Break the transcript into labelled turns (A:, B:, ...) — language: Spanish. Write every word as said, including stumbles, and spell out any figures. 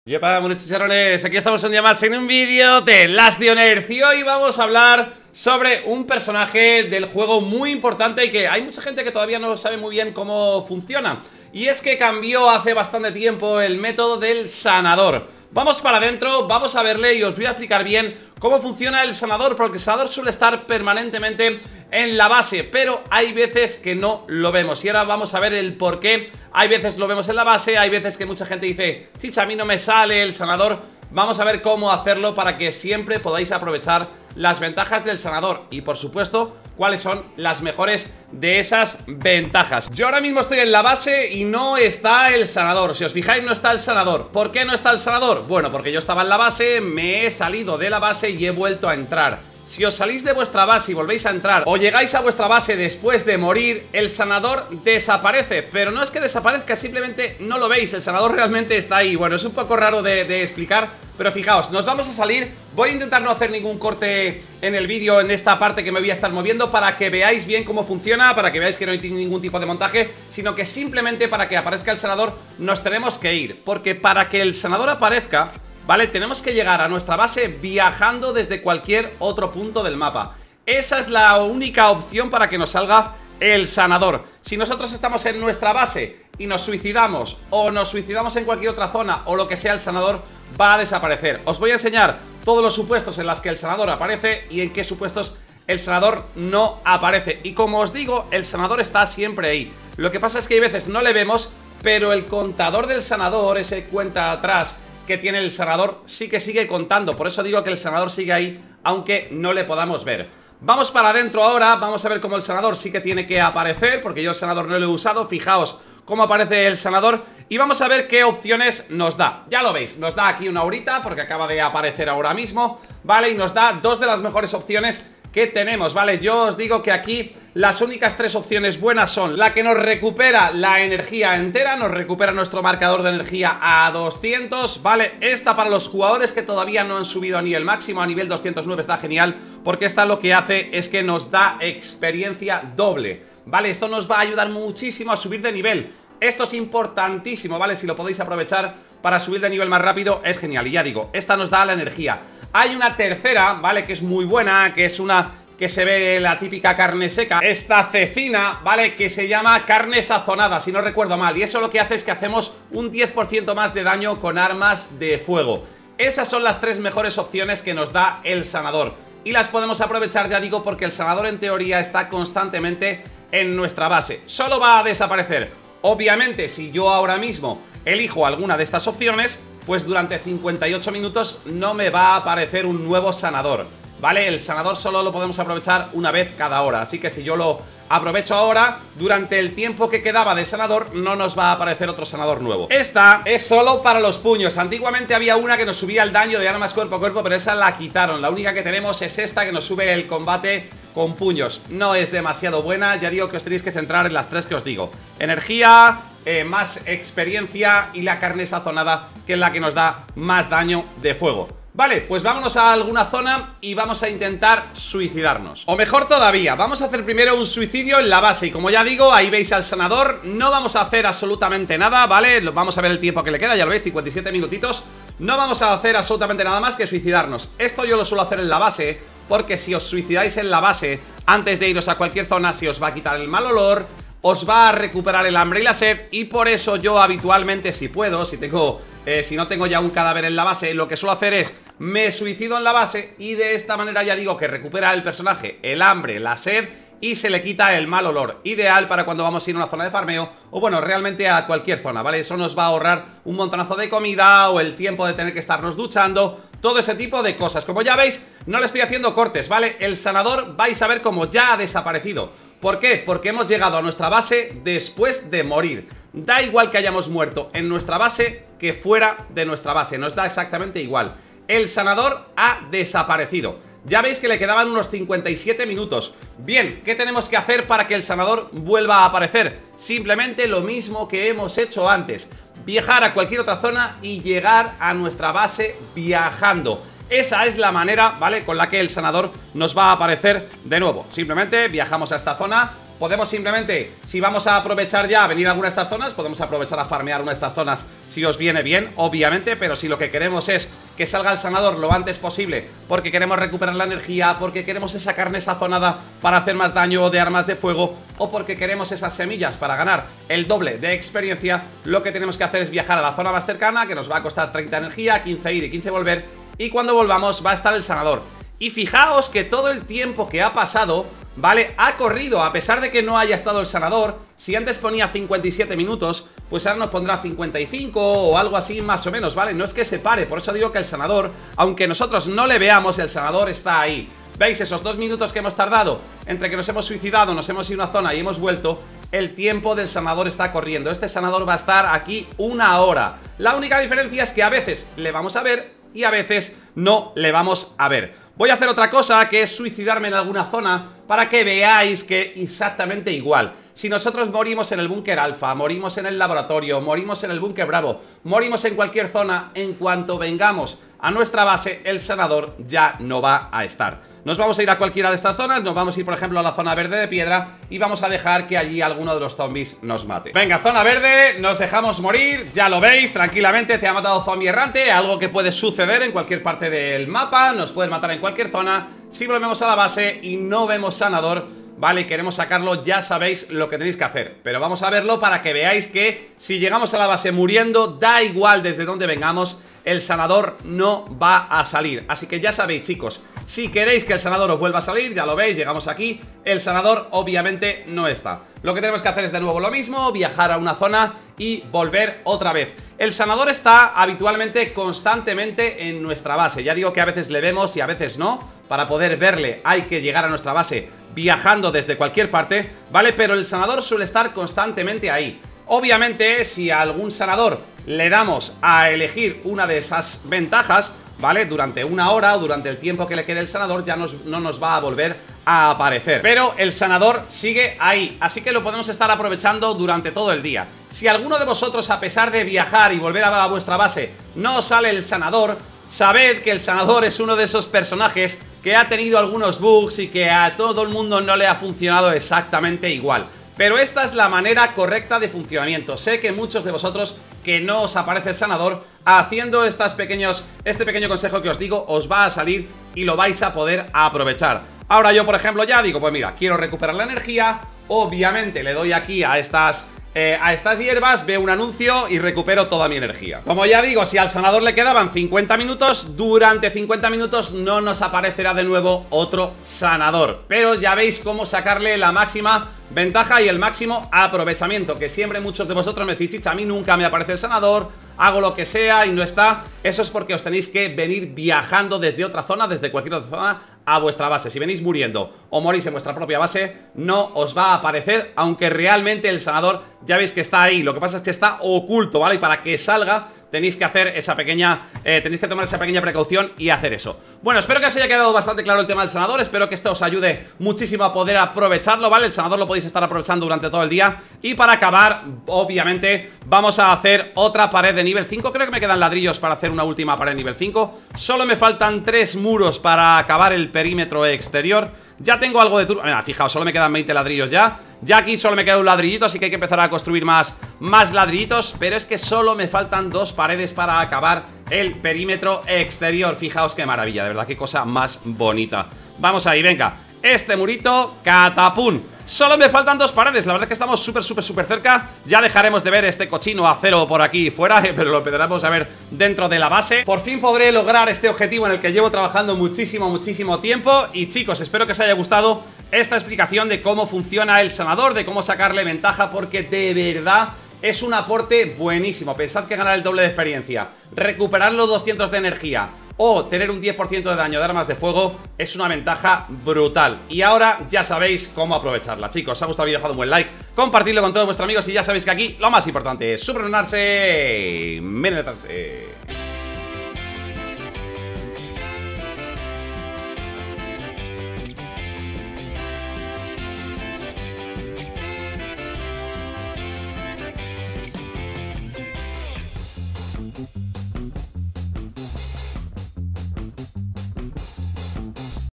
A: Yepa, buenos chicharrones, aquí estamos un día más en un vídeo de Last Dioneer y hoy vamos a hablar sobre un personaje del juego muy importante y que hay mucha gente que todavía no sabe muy bien cómo funciona. Y es que cambió hace bastante tiempo el método del sanador. Vamos para adentro, vamos a verle y os voy a explicar bien cómo funciona el sanador, porque el sanador suele estar permanentemente en la base, pero hay veces que no lo vemos. Y ahora vamos a ver el por qué. Hay veces lo vemos en la base, hay veces que mucha gente dice, chicha, a mí no me sale el sanador. Vamos a ver cómo hacerlo para que siempre podáis aprovechar las ventajas del sanador y, por supuesto, cuáles son las mejores de esas ventajas. Yo ahora mismo estoy en la base y no está el sanador. Si os fijáis, no está el sanador. ¿Por qué no está el sanador? Bueno, porque yo estaba en la base, me he salido de la base y he vuelto a entrar. Si os salís de vuestra base y volvéis a entrar o llegáis a vuestra base después de morir, el sanador desaparece. Pero no es que desaparezca, simplemente no lo veis. El sanador realmente está ahí. Bueno, es un poco raro de, de explicar, pero fijaos, nos vamos a salir. Voy a intentar no hacer ningún corte en el vídeo en esta parte que me voy a estar moviendo, para que veáis bien cómo funciona, para que veáis que no hay ningún tipo de montaje, sino que simplemente para que aparezca el sanador nos tenemos que ir. Porque para que el sanador aparezca, ¿vale? Tenemos que llegar a nuestra base viajando desde cualquier otro punto del mapa. Esa es la única opción para que nos salga el sanador. Si nosotros estamos en nuestra base y nos suicidamos, o nos suicidamos en cualquier otra zona, o lo que sea, el sanador va a desaparecer. Os voy a enseñar todos los supuestos en los que el sanador aparece y en qué supuestos el sanador no aparece. Y como os digo, el sanador está siempre ahí. Lo que pasa es que hay veces no le vemos, pero el contador del sanador, ese cuenta atrás que tiene el sanador, sí que sigue contando. Por eso digo que el sanador sigue ahí, aunque no le podamos ver. Vamos para adentro ahora, vamos a ver cómo el sanador sí que tiene que aparecer, porque yo el sanador no lo he usado. Fijaos cómo aparece el sanador y vamos a ver qué opciones nos da. Ya lo veis, nos da aquí una horita, porque acaba de aparecer ahora mismo, ¿vale? Y nos da dos de las mejores opciones que tenemos, ¿vale? Yo os digo que aquí las únicas tres opciones buenas son la que nos recupera la energía entera, nos recupera nuestro marcador de energía a doscientos, ¿vale? Esta para los jugadores que todavía no han subido a nivel máximo, a nivel doscientos nueve, está genial, porque esta lo que hace es que nos da experiencia doble, ¿vale? Esto nos va a ayudar muchísimo a subir de nivel. Esto es importantísimo, ¿vale? Si lo podéis aprovechar para subir de nivel más rápido, es genial. Y ya digo, esta nos da la energía. Hay una tercera, ¿vale? Que es muy buena, que es una que se ve la típica carne seca. Esta cecina, ¿vale? Que se llama carne sazonada, si no recuerdo mal. Y eso lo que hace es que hacemos un diez por ciento más de daño con armas de fuego. Esas son las tres mejores opciones que nos da el sanador. Y las podemos aprovechar, ya digo, porque el sanador en teoría está constantemente en nuestra base. Solo va a desaparecer. Obviamente, si yo ahora mismo elijo alguna de estas opciones, pues durante cincuenta y ocho minutos no me va a aparecer un nuevo sanador, ¿vale? El sanador solo lo podemos aprovechar una vez cada hora, así que si yo lo aprovecho ahora, durante el tiempo que quedaba de sanador no nos va a aparecer otro sanador nuevo. Esta es solo para los puños. Antiguamente había una que nos subía el daño de armas cuerpo a cuerpo, pero esa la quitaron. La única que tenemos es esta, que nos sube el combate con puños. No es demasiado buena, ya digo que os tenéis que centrar en las tres que os digo: energía, eh, más experiencia y la carne sazonada, que es la que nos da más daño de fuego. Vale, pues vámonos a alguna zona y vamos a intentar suicidarnos. O mejor todavía, vamos a hacer primero un suicidio en la base. Y como ya digo, ahí veis al sanador. No vamos a hacer absolutamente nada, ¿vale? Vamos a ver el tiempo que le queda, ya lo veis, cincuenta y siete minutitos. No vamos a hacer absolutamente nada más que suicidarnos. Esto yo lo suelo hacer en la base, porque si os suicidáis en la base antes de iros a cualquier zona, se os va a quitar el mal olor, os va a recuperar el hambre y la sed. Y por eso yo habitualmente, si puedo, si tengo... Eh, si no tengo ya un cadáver en la base, lo que suelo hacer es me suicido en la base y de esta manera ya digo que recupera el personaje el hambre, la sed y se le quita el mal olor. Ideal para cuando vamos a ir a una zona de farmeo o bueno, realmente a cualquier zona, ¿vale? Eso nos va a ahorrar un montonazo de comida o el tiempo de tener que estarnos duchando, todo ese tipo de cosas. Como ya veis, no le estoy haciendo cortes, ¿vale? El sanador vais a ver cómo ya ha desaparecido. ¿Por qué? Porque hemos llegado a nuestra base después de morir. Da igual que hayamos muerto en nuestra base que fuera de nuestra base, nos da exactamente igual. El sanador ha desaparecido. Ya veis que le quedaban unos cincuenta y siete minutos. Bien, ¿qué tenemos que hacer para que el sanador vuelva a aparecer? Simplemente lo mismo que hemos hecho antes: viajar a cualquier otra zona y llegar a nuestra base viajando. Esa es la manera, ¿vale?, con la que el sanador nos va a aparecer de nuevo. Simplemente viajamos a esta zona, Podemos simplemente, si vamos a aprovechar ya a venir a alguna de estas zonas, podemos aprovechar a farmear una de estas zonas si os viene bien, obviamente. Pero si lo que queremos es que salga el sanador lo antes posible, porque queremos recuperar la energía, porque queremos esa carne sazonada para hacer más daño de armas de fuego, o porque queremos esas semillas para ganar el doble de experiencia, lo que tenemos que hacer es viajar a la zona más cercana, que nos va a costar treinta energía, quince ir y quince volver, y cuando volvamos va a estar el sanador. Y fijaos que todo el tiempo que ha pasado, ¿vale? Ha corrido, a pesar de que no haya estado el sanador. Si antes ponía cincuenta y siete minutos, pues ahora nos pondrá cincuenta y cinco o algo así más o menos, ¿vale? No es que se pare, por eso digo que el sanador, aunque nosotros no le veamos, el sanador está ahí. ¿Veis? Esos dos minutos que hemos tardado entre que nos hemos suicidado, nos hemos ido a una zona y hemos vuelto, el tiempo del sanador está corriendo. Este sanador va a estar aquí una hora. La única diferencia es que a veces le vamos a ver y a veces no le vamos a ver. Voy a hacer otra cosa, que es suicidarme en alguna zona para que veáis que exactamente igual. Si nosotros morimos en el búnker alfa, morimos en el laboratorio, morimos en el búnker bravo, morimos en cualquier zona, en cuanto vengamos a nuestra base, el sanador ya no va a estar. Nos vamos a ir a cualquiera de estas zonas, nos vamos a ir por ejemplo a la zona verde de piedra y vamos a dejar que allí alguno de los zombies nos mate. Venga, zona verde, nos dejamos morir, ya lo veis, tranquilamente te ha matado zombie errante, algo que puede suceder en cualquier parte del mapa, nos pueden matar en cualquier zona. Si volvemos a la base y no vemos sanador, vale, queremos sacarlo, ya sabéis lo que tenéis que hacer. Pero vamos a verlo para que veáis que si llegamos a la base muriendo, da igual desde donde vengamos, el sanador no va a salir. Así que ya sabéis, chicos, si queréis que el sanador os vuelva a salir, ya lo veis, llegamos aquí, el sanador obviamente no está. Lo que tenemos que hacer es de nuevo lo mismo, viajar a una zona y volver otra vez. El sanador está habitualmente, constantemente en nuestra base. Ya digo que a veces le vemos y a veces no. Para poder verle hay que llegar a nuestra base viajando desde cualquier parte, ¿vale? Pero el sanador suele estar constantemente ahí. Obviamente, si a algún sanador le damos a elegir una de esas ventajas, ¿vale? Durante una hora o durante el tiempo que le quede el sanador ya nos, no nos va a volver a aparecer. Pero el sanador sigue ahí, así que lo podemos estar aprovechando durante todo el día. Si alguno de vosotros, a pesar de viajar y volver a vuestra base, no sale el sanador, sabed que el sanador es uno de esos personajes que ha tenido algunos bugs y que a todo el mundo no le ha funcionado exactamente igual. Pero esta es la manera correcta de funcionamiento. Sé que muchos de vosotros que no os aparece el sanador, haciendo estas pequeños, este pequeño consejo que os digo, os va a salir y lo vais a poder aprovechar. Ahora yo, por ejemplo, ya digo, pues mira, quiero recuperar la energía. Obviamente le doy aquí a estas... Eh, a estas hierbas, veo un anuncio y recupero toda mi energía. Como ya digo, si al sanador le quedaban cincuenta minutos, durante cincuenta minutos no nos aparecerá de nuevo otro sanador. Pero ya veis cómo sacarle la máxima ventaja y el máximo aprovechamiento. Que siempre muchos de vosotros me decís, chicha, a mí nunca me aparece el sanador, hago lo que sea y no está. Eso es porque os tenéis que venir viajando desde otra zona, desde cualquier otra zona, a vuestra base. Si venís muriendo o morís en vuestra propia base, no os va a aparecer, aunque realmente el sanador ya veis que está ahí. Lo que pasa es que está oculto, ¿vale? Y para que salga tenéis que hacer esa pequeña, eh, tenéis que tomar esa pequeña precaución y hacer eso. Bueno, espero que os haya quedado bastante claro el tema del sanador. Espero que esto os ayude muchísimo a poder aprovecharlo, ¿vale? El sanador lo podéis estar aprovechando durante todo el día. Y para acabar, obviamente, vamos a hacer otra pared de nivel cinco. Creo que me quedan ladrillos para hacer una última pared de nivel cinco. Solo me faltan tres muros para acabar el perímetro exterior. Ya tengo algo de turno. Mira, fijaos, solo me quedan veinte ladrillos ya. Ya aquí solo me queda un ladrillito, así que hay que empezar a construir más, más ladrillitos. Pero es que solo me faltan dos paredes para acabar el perímetro exterior. Fijaos qué maravilla, de verdad, qué cosa más bonita. Vamos ahí, venga. Este murito, catapún. Solo me faltan dos paredes, la verdad es que estamos súper, súper, súper cerca. Ya dejaremos de ver este cochino acero por aquí fuera, pero lo empezaremos a ver dentro de la base. Por fin podré lograr este objetivo en el que llevo trabajando muchísimo, muchísimo tiempo. Y chicos, espero que os haya gustado esta explicación de cómo funciona el sanador, de cómo sacarle ventaja, porque de verdad es un aporte buenísimo. Pensad que ganar el doble de experiencia, recuperar los doscientos de energía o tener un diez por ciento de daño de armas de fuego es una ventaja brutal. Y ahora ya sabéis cómo aprovecharla. Chicos, si os ha gustado el vídeo, dejad un buen like, compartidlo con todos vuestros amigos y ya sabéis que aquí lo más importante es supernonarse, menetarse.